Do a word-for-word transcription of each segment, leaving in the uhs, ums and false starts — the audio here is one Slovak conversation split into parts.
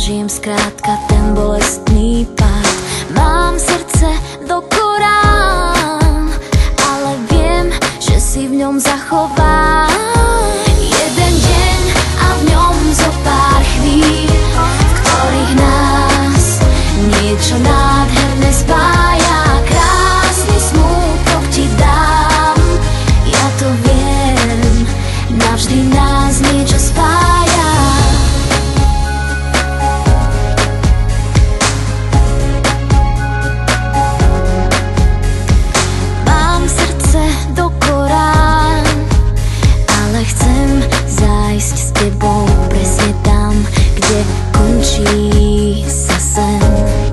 Zažijem skrátka ten bolestný pád. Mám srdce do Korán, ale viem, že si v ňom zachovám jeden deň a v ňom zo pár chvíľ, v ktorých nás niečo nádherné spája. Krásny smútok ti dám, ja to viem, navždy nás niečo spája. Mám srdce do Korán, ale chcem zájsť s tebou presne tam, kde končí sa sen.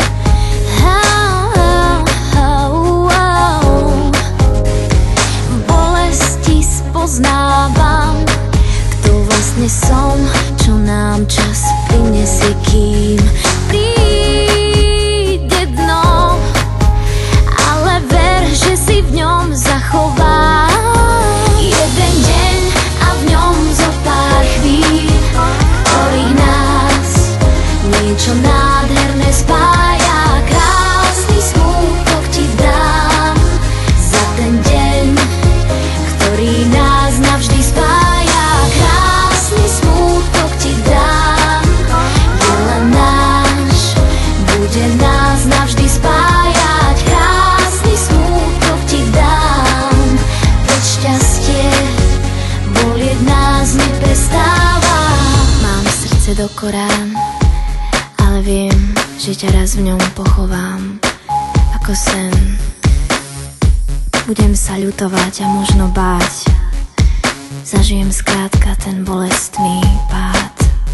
V bolesti spoznávam, kto vlastne som, čo nám čas prinesie, kým príde dno. Ale ver, že si v ňom zachovám jeden deň a v ňom zo pár chvíľ, ktorých nás niečo nádherné spája. Krásny smútok ti dám za ten deň, ktorý nás navždy spája. Krásny smútok ti dám, je len náš, bude nás navždy spájať. Krásny smútok ti dám, veď šťastie bolieť nás neprestáva. Mám srdce do Korán, ale viem, že ťa raz v ňom pochovám ako sen. Budem sa ľutovať a možno báť, zažijem skrátka ten bolestný pád.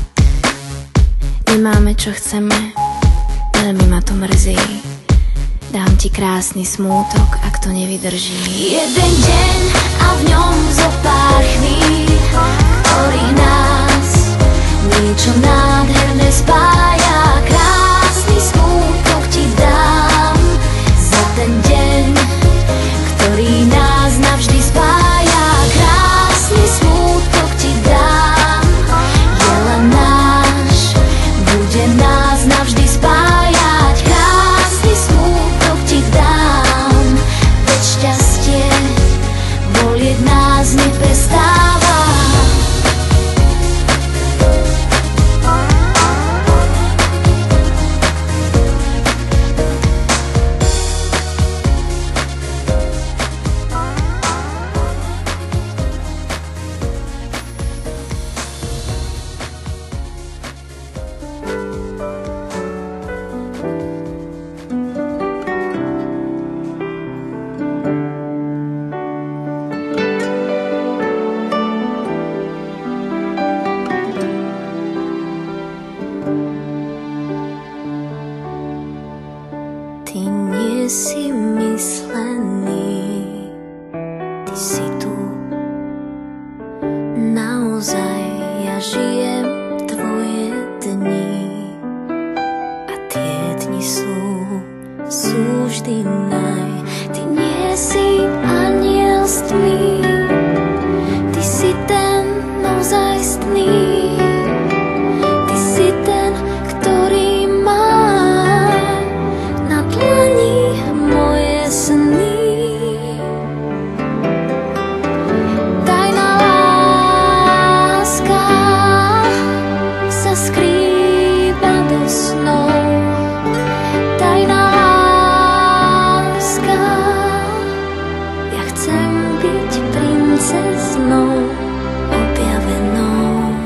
Nemáme čo chceme, veľmi ma to mrzí, dám ti krásny smútok, ak to nevydrží. Jeden deň a v ňom zo pár chvíľ, ktorých nás niečo nádherné spája. Krásny smútok ti dám za ten deň, ktorý nás navždy spája. Krásny smútok ti dám, je len náš, bude nás navždy spájať. Krásny smútok ti dám, veď šťastie bolieť nás neprestáva. Ty nie si myslený, ty si tu. Naozaj ja žijem tvoje dni a tie dni sú, sú vždy naj. Ty nie si anjel s tmy, ty si ten naozajstný. Ty si ten, ktorý má na dlani moje sny. Tajná láska sa skrýva do snov. Tajná láska, ja chcem byť princeznou objavenou.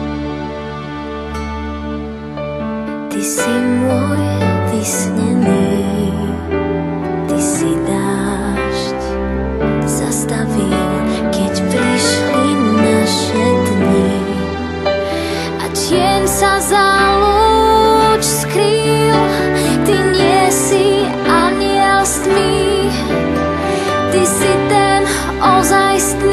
Ty si môj vysnený, ty si dážď zastavil, keď prišli naše dni a tieň sa za lúč skrýl. Ty nie si anjel s tmy, ty si ten ozajstný.